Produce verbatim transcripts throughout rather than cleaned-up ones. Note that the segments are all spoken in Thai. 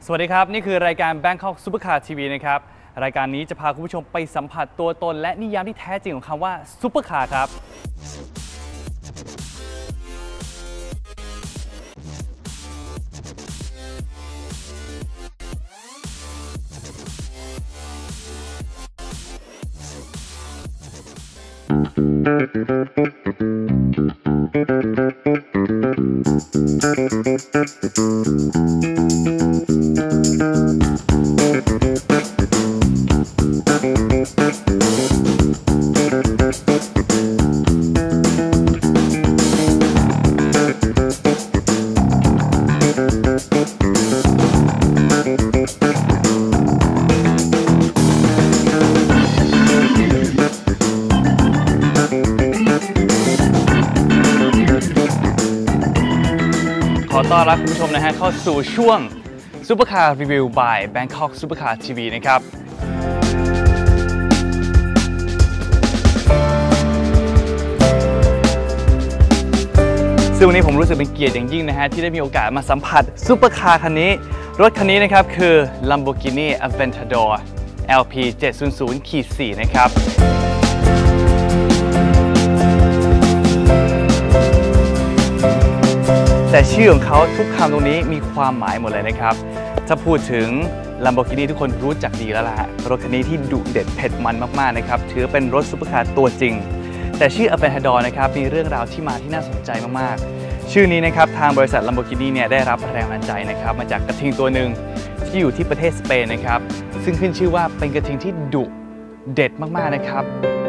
สวัสดีครับนี่คือรายการ Bangkok Supercar ที วี นะครับรายการนี้จะพาคุณผู้ชมไปสัมผัสตัวตนและนิยามที่แท้จริงของคำว่าซุปเปอร์คาร์ครับขอต้อนรับคุณผู้ชมนะฮะเข้าสู่ช่วง Supercar Review by Bangkok Supercar ที วี นะครับซึ่งวันนี้ผมรู้สึกเป็นเกียรติอย่างยิ่งนะฮะที่ได้มีโอกาสมาสัมผัสซุปเปอร์คาร์คันนี้รถคันนี้นะครับคือ Lamborghini Aventador แอล พี เจ็ดศูนย์ศูนย์ สี่ นะครับแต่ชื่อของเขาทุกคำตรงนี้มีความหมายหมดเลยนะครับถ้าพูดถึง Lamborghini ทุกคนรู้จักดีแล้วล่ะรถคันนี้ที่ดุเด็ดเผ็ดมันมากๆนะครับถือเป็นรถซุปเปอร์คาร์ตัวจริงแต่ชื่อ Aventador นะครับมีเรื่องราวที่มาที่น่าสนใจมากๆชื่อนี้นะครับทางบริษัท Lamborghini เนี่ยได้รับแรงบันดาลใจนะครับมาจากกระทิงตัวหนึ่งที่อยู่ที่ประเทศสเปนนะครับซึ่งขึ้นชื่อว่าเป็นกระทิงที่ดุเด็ดมากๆนะครับ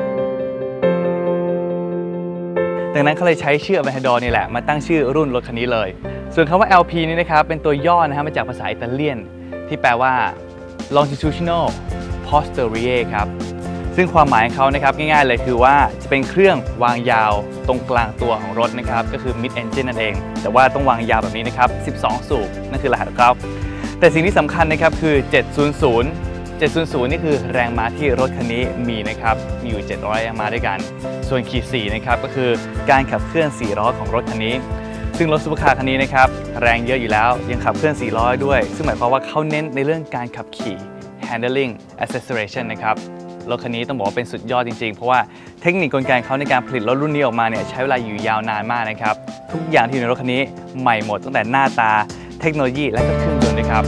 ดังนั้นเขาเลยใช้ชื่อ Aventador นี่แหละมาตั้งชื่อรุ่นรถคันนี้เลยส่วนคำว่า แอล พี นี่นะครับเป็นตัวย่อนะฮะมาจากภาษาอิตาเลียนที่แปลว่า longitudinal posterior ครับซึ่งความหมายของเขานะครับง่ายๆเลยคือว่าจะเป็นเครื่องวางยาวตรงกลางตัวของรถนะครับก็คือ mid engine นั่นเองแต่ว่าต้องวางยาวแบบนี้นะครับสิบสองสูบนั่นคือรหัสของเขาแต่สิ่งที่สำคัญนะครับคือเจ็ดศูนย์ศูนย์ เจ็ดศูนย์ศูนย์นี่คือแรงม้าที่รถคันนี้มีนะครับมีอยู่เจ็ดร้อยแรงม้าด้วยกันส่วนขีดสี่นะครับก็คือการขับเคลื่อนสี่ล้อของรถคันนี้ซึ่งรถซุปเปอร์คาร์คันนี้นะครับแรงเยอะอยู่แล้วยังขับเคลื่อนสี่ล้อด้วยซึ่งหมายความว่าเขาเน้นในเรื่องการขับขี่ handling acceleration นะครับรถคันนี้ต้องบอกว่าเป็นสุดยอดจริงๆเพราะว่าเทคนิคกลไกเขาในการผลิตรถรุ่นนี้ออกมาเนี่ยใช้เวลาอยู่ยาวนานมากนะครับทุกอย่างที่อยู่ในรถคันนี้ใหม่หมดตั้งแต่หน้าตาเทคโนโลยีและก็เครื่องยนต์ด้วยครับ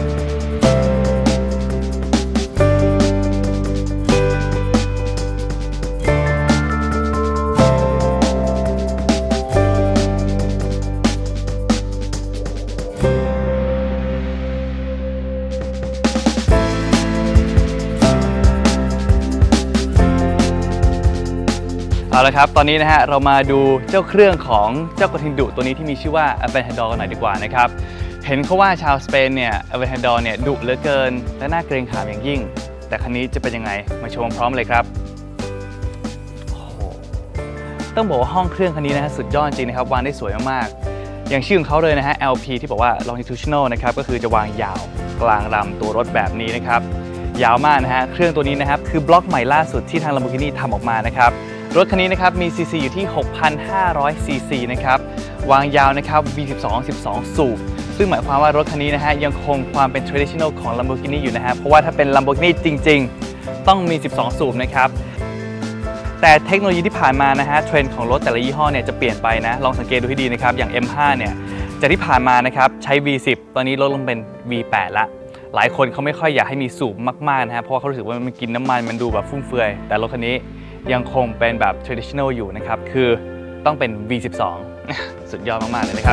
เอาละครับตอนนี้นะฮะเรามาดูเจ้าเครื่องของเจ้ากระทิงดุตัวนี้ที่มีชื่อว่า Aventador กันหน่อยดีกว่านะครับเห็นเขาว่าชาวสเปนเนี่ย Aventador เนี่ยดุเหลือเกินและน่าเกรงขามอย่างยิ่งแต่คันนี้จะเป็นยังไงมาชมพร้อมเลยครับโอ้โหต้องบอกว่าห้องเครื่องคันนี้นะฮะสุดยอดจริงนะครับวางได้สวยมากๆอย่างชื่อของเขาเลยนะฮะ แอล พี ที่บอกว่า longitudinal นะครับก็คือจะวางยาวกลางลำตัวรถแบบนี้นะครับยาวมากนะฮะเครื่องตัวนี้นะครับคือบล็อกใหม่ล่าสุดที่ทาง Lamborghini ทำออกมานะครับรถคันนี้นะครับมี ซี ซี อยู่ที่ หกพันห้าร้อย ซี ซี นะครับวางยาวนะครับ วี สิบสอง สิบสอง สูบซึ่งหมายความว่ารถคันนี้นะฮะยังคงความเป็น traditional ของ Lamborghini อยู่นะฮะเพราะว่าถ้าเป็น Lamborghini จริงๆต้องมี สิบสอง สูบนะครับแต่เทคโนโลยีที่ผ่านมานะฮะเทรนด์ของรถแต่ละยี่ห้อเนี่ยจะเปลี่ยนไปนะลองสังเกตดูให้ดีนะครับอย่าง เอ็ม ห้า เนี่ยจากที่ผ่านมานะครับใช้ วี สิบ ตอนนี้ลดลงเป็น วี แปด ละหลายคนเขาไม่ค่อยอยากให้มีสูบมากๆนะฮะเพราะว่าเขารู้สึกว่ามันกินน้ำมันมันดูแบบฟุ่มเฟือยแต่รถคันนี้ยังคงเป็นแบบ traditional อยู่นะครับคือต้องเป็น วี สิบสอง สุดยอดมากๆเลยนะครับ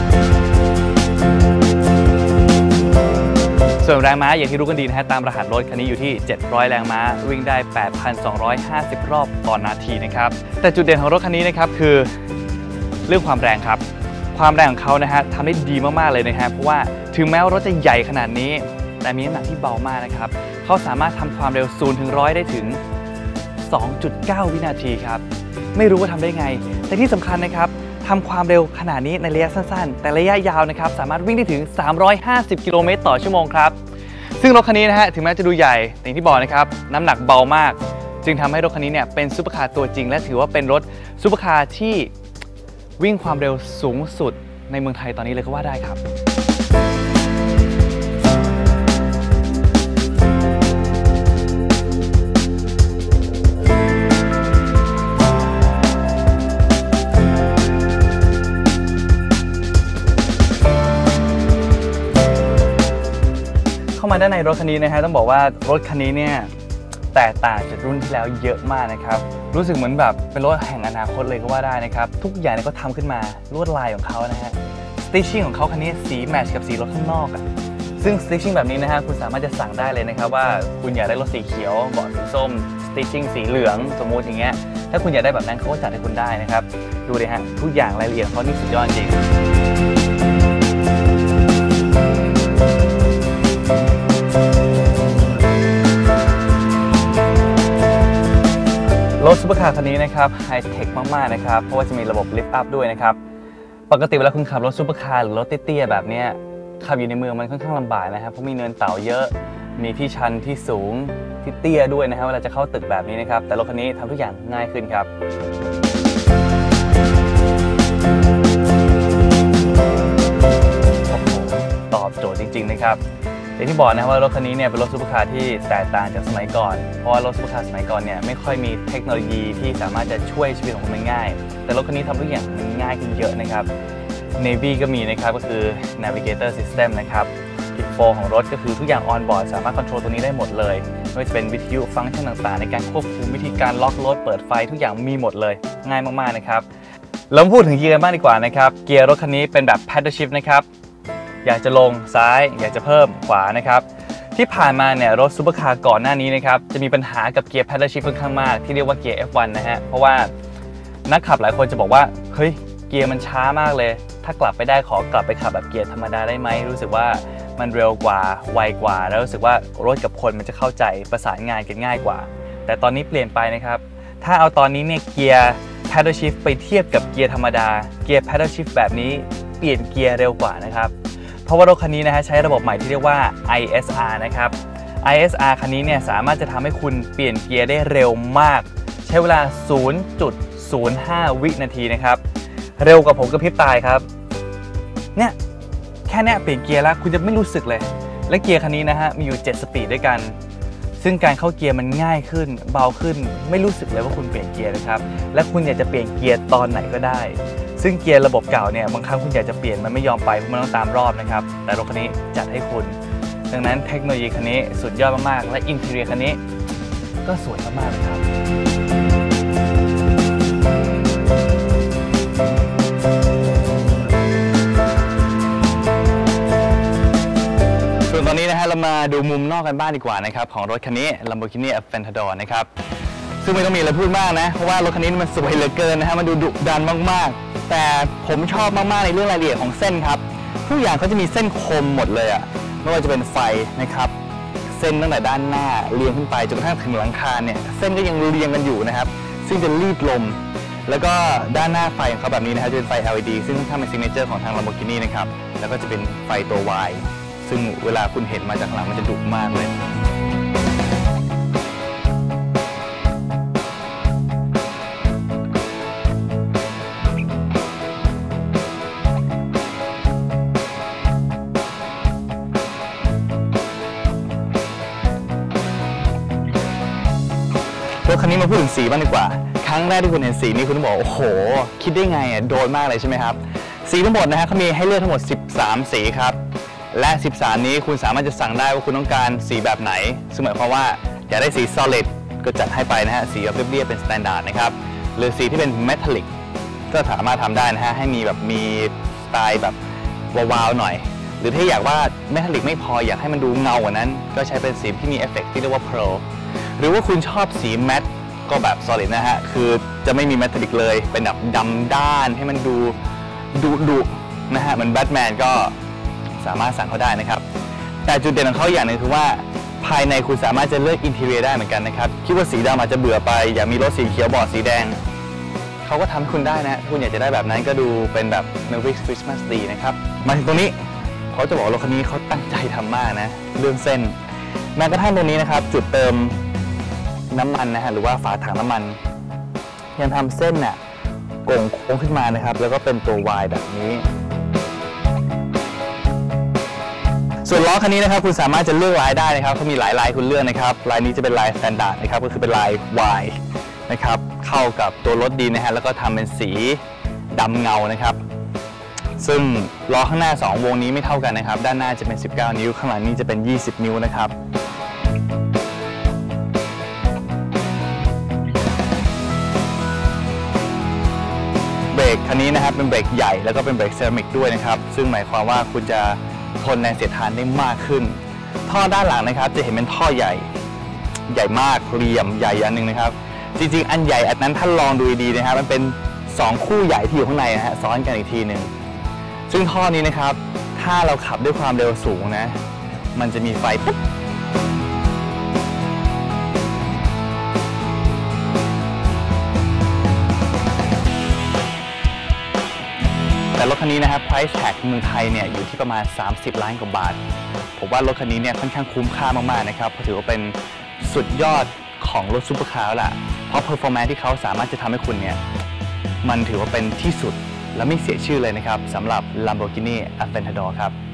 ส่วนแรงม้าอย่างที่รู้กันดีนะฮะตามรหัสรถคันนี้อยู่ที่เจ็ดร้อยแรงม้าวิ่งได้ แปดพันสองร้อยห้าสิบ รอบต่อนาทีนะครับแต่จุดเด่นของรถคันนี้นะครับคือเรื่องความแรงครับความแรงของเขานะฮะทำได้ดีมากๆเลยนะฮะเพราะว่าถึงแม้ว่ารถจะใหญ่ขนาดนี้แต่มีน้ำหนักที่เบามากนะครับเขาสามารถทำความเร็วศูนย์ถึงร้อยได้ถึงสองจุดเก้า วินาทีครับไม่รู้ว่าทำได้ไงแต่ที่สำคัญนะครับทำความเร็วขนาดนี้ในระยะสั้นๆแต่ระยะยาวนะครับสามารถวิ่งได้ถึงสามร้อยห้าสิบกิโลเมตรต่อชั่วโมงครับซึ่งรถคันนี้นะฮะถึงแม้จะดูใหญ่แต่อย่างที่บอกนะครับน้ำหนักเบามากจึงทำให้รถคันนี้เนี่ยเป็นซุปเปอร์คาร์ตัวจริงและถือว่าเป็นรถซุปเปอร์คาร์ที่วิ่งความเร็วสูงสุดในเมืองไทยตอนนี้เลยก็ว่าได้ครับามาด้านในรถคันนี้นะฮะต้องบอกว่ารถคันนี้เนี่ยแตกต่างจากรุ่นที่แล้วเยอะมากนะครับรู้สึกเหมือนแบบเป็นรถแห่งอนาคตเลยก็ว่าได้นะครับทุกอย่างเนี่ยก็ทำขึ้นมาลวดลายของเขานะฮะสติชชิ่งของเขาคันนี้สีแมทช์กับสีรถข้างนอกอ่ะซึ่งสติชชิ่งแบบนี้นะฮะคุณสามารถจะสั่งได้เลยนะครับว่าคุณอยากได้รถสีเขียวเบาะสีส้มสติชชิ่งสีเหลืองสมมุติอย่างเงี้ยถ้าคุณอยากได้แบบนั้นเขาก็จัดให้คุณได้นะครับดูเลยฮะทุกอย่างรายละเอียดเขานี่สุดยอดจริงรถซุปเปอร์คาร์คันนี้นะครับไฮเทคมากๆนะครับเพราะว่าจะมีระบบลิฟต์อัพด้วยนะครับปกติเวลาคุณขับรถซุปเปอร์คาร์หรือรถเตี้ยๆแบบนี้ขับอยู่ในเมืองมันค่อนข้างลำบากนะครับเพราะมีเนินเต่าเยอะมีที่ชันที่สูงที่เตี้ยด้วยนะครับเวลาจะเข้าตึกแบบนี้นะครับแต่รถคันนี้ทำทุกอย่างง่ายขึ้นครับโอ้โหตอบโจทย์จริงๆนะครับอย่างที่บอกนะว่ารถคันนี้เนี่ยเป็นรถซุปเปอร์คาร์ที่แตกต่างจากสมัยก่อนเพราะว่ารถซุปเปอร์คาร์สมัยก่อนเนี่ยไม่ค่อยมีเทคโนโลยีที่สามารถจะช่วยชีวิตของคุณง่ายแต่รถคันนี้ทำทุกอย่างมันง่ายขึ้นเยอะนะครับ Navy ก็มีนะครับก็คือ Navigator System นะครับ อินโฟ ของรถก็คือทุกอย่างออนบอร์ดสามารถคอนโทรลตรงนี้ได้หมดเลยไม่ว่าจะเป็นวิทยุฟังก์ชันต่างๆในการควบคุมวิธีการล็อกรถเปิดไฟทุกอย่างมีหมดเลยง่ายมากๆนะครับเราพูดถึงเกียร์กันบ้างดีกว่านะครับเกียร์รถคันนี้เป็นแบบ Paddle Shift นะครับอยากจะลงซ้ายอยากจะเพิ่มขวานะครับที่ผ่านมาเนี่ยรถซุปเปอร์คาร์ก่อนหน้านี้นะครับจะมีปัญหากับเกียร์ Paddle Shift ค่อนข้างมากที่เรียกว่าเกียร์ เอฟ วัน นะฮะเพราะว่านักขับหลายคนจะบอกว่าเฮ้ยเกียร์มันช้ามากเลยถ้ากลับไปได้ขอกลับไปขับแบบเกียร์ธรรมดาได้ไหมรู้สึกว่ามันเร็วกว่าไวกว่าแล้วรู้สึกว่ารถกับคนมันจะเข้าใจประสานงานกันง่ายกว่าแต่ตอนนี้เปลี่ยนไปนะครับถ้าเอาตอนนี้เนี่ยเกียร์ Paddle Shift ไปเทียบกับเกียร์ธรรมดาเกียร์ Paddle Shift แบบนี้เปลี่ยนเกียร์เร็วกว่านะครับเพราะว่ารถคันนี้นะฮะใช้ระบบใหม่ที่เรียกว่า ไอ เอส อาร์ นะครับ ไอ เอส อาร์ คันนี้เนี่ยสามารถจะทำให้คุณเปลี่ยนเกียร์ได้เร็วมากใช้เวลา ศูนย์จุดศูนย์ห้า วินาทีนะครับเร็วกว่าผมกระพริบตาครับเนี่ยแค่นี้เปลี่ยนเกียร์แล้วคุณจะไม่รู้สึกเลยและเกียร์คันนี้นะฮะมีอยู่เจ็ดสปีดด้วยกันซึ่งการเข้าเกียร์มันง่ายขึ้นเบาขึ้นไม่รู้สึกเลยว่าคุณเปลี่ยนเกียร์นะครับและคุณอยากจะเปลี่ยนเกียร์ตอนไหนก็ได้ซึ่งเกียร์ระบบเก่าเนี่ยบางครั้งคุณอยากจะเปลี่ยนมันไม่ยอมไปเพราะมันต้องตามรอบนะครับแต่รถคันนี้จัดให้คุณดังนั้นเทคโนโลยีคันนี้สุดยอดมากๆและอินทีเรียคันนี้ก็สวยมากๆเลยครับส่วนตอนนี้นะฮะเรามาดูมุมนอกกันบ้างดีกว่านะครับของรถคันนี้ Lamborghini Aventador นะครับซึ่งไม่ต้องมีอะไรพูดมากนะเพราะว่ารถคันนี้มันสวยเหลือเกินนะฮะมันดูดุดันมากๆแต่ผมชอบมากๆในเรื่องรายละเอียดของเส้นครับทุกอย่างเขาจะมีเส้นคมหมดเลยอะไม่ว่าจะเป็นไฟนะครับเส้นตั้งแต่ด้านหน้าเรียงขึ้นไปจนกระทั่งถึงหลังคาเนี่ยเส้นก็ยังเรียงกันอยู่นะครับซึ่งจะรีดลมแล้วก็ด้านหน้าไฟของเขาแบบนี้นะครับจะเป็นไฟ แอล อี ดี ซึ่งถ้าเป็นซิกเนเจอร์ของทาง Lamborghini นะครับแล้วก็จะเป็นไฟตัว Y ซึ่งเวลาคุณเห็นมาจากหลังมันจะดุมากเลยรถคันนี้มาพูดถึงสีบ้างดีกว่าครั้งแรกที่คุณเห็นสีนี้คุณต้องบอกโอ้โหคิดได้ไงอ่ะโดนมากเลยใช่ไหมครับสีทั้งหมดนะฮะเขามีให้เลือกทั้งหมดสิบสามสีครับและสิบสามนี้คุณสามารถจะสั่งได้ว่าคุณต้องการสีแบบไหนซึ่งหมายความว่าอยากได้สี solid ก็จัดให้ไปนะฮะสีแบบเรียบๆเป็น standard นะครับหรือสีที่เป็น metallic ก็สามารถทำได้นะฮะให้มีแบบมีสไตล์แบบวาวๆหน่อยหรือถ้าอยากว่า metallic ไม่พออยากให้มันดูเงากว่านั้นก็ใช้เป็นสีที่มีเอฟเฟกต์ที่เรียกว่า pearlหรือว่าคุณชอบสีแมตต์ก็แบบ solid นะฮะคือจะไม่มีแมทลิกเลยเป็นแบบดำด้านให้มันดูดุดุนะฮะเหมือนแบทแมนก็สามารถสั่งเขาได้นะครับแต่จุดเด่นของเขาอย่างหนึ่งคือว่าภายในคุณสามารถจะเลือกอินทีเรียได้เหมือนกันนะครับคิดว่าสีดำอาจจะเบื่อไปอยากมีรถสีเขียวบอร์ดสีแดงเขาก็ทำให้คุณได้นะคุณอยากจะได้แบบนั้นก็ดูเป็นแบบ Merry Christmas ดีนะครับมาถึงตรงนี้เขาจะบอกรถคันนี้เขาตั้งใจทำมากนะเรื่องเส้นแม้กระทั่งตรงนี้นะครับจุดเติมน้ำมันนะฮะหรือว่าฝาถังน้ำมันยังทำเส้นเนี่ยโก่งโค้งขึ้นมานะครับแล้วก็เป็นตัว Y แบบนี้ส่วนล้อคันนี้นะครับคุณสามารถจะเลือกลายได้นะครับเขามีหลายลายคุณเลือกนะครับลายนี้จะเป็นลาย Standard นะครับก็คือเป็นลาย Y นะครับเข้ากับตัวรถดีนะฮะแล้วก็ทำเป็นสีดำเงานะครับซึ่งล้อข้างหน้าสองวงนี้ไม่เท่ากันนะครับด้านหน้าจะเป็นสิบเก้านิ้วข้างหลังนี้จะเป็นยี่สิบนิ้วนะครับเบรกคันนี้นะครับเป็นเบรกใหญ่แล้วก็เป็นเบรกเซรามิกด้วยนะครับซึ่งหมายความว่าคุณจะทนแรงเสียดทานได้มากขึ้นท่อด้านหลังนะครับจะเห็นเป็นท่อใหญ่ใหญ่มากเหลี่ยมใหญ่อันหนึ่งนะครับจริงๆอันใหญ่อันนั้นท่านลองดูดีๆนะครับมันเป็นสองคู่ใหญ่ที่อยู่ข้างในนะฮะซ้อนกันอีกทีหนึ่งซึ่งท่อนี้นะครับถ้าเราขับด้วยความเร็วสูงนะมันจะมีไฟปุ๊บแต่รถคันนี้นะครับ price tag เมืองไทยเนี่ยอยู่ที่ประมาณสามสิบล้านกว่าบาทผมว่ารถคันนี้เนี่ยค่อนข้างคุ้มค่ามากๆนะครับเพราะถือว่าเป็นสุดยอดของรถซุปเปอร์คาร์แล้วล่ะเพราะ performance ที่เขาสามารถจะทำให้คุณเนี่ยมันถือว่าเป็นที่สุดและไม่เสียชื่อเลยนะครับสำหรับ Lamborghini Aventador ครับ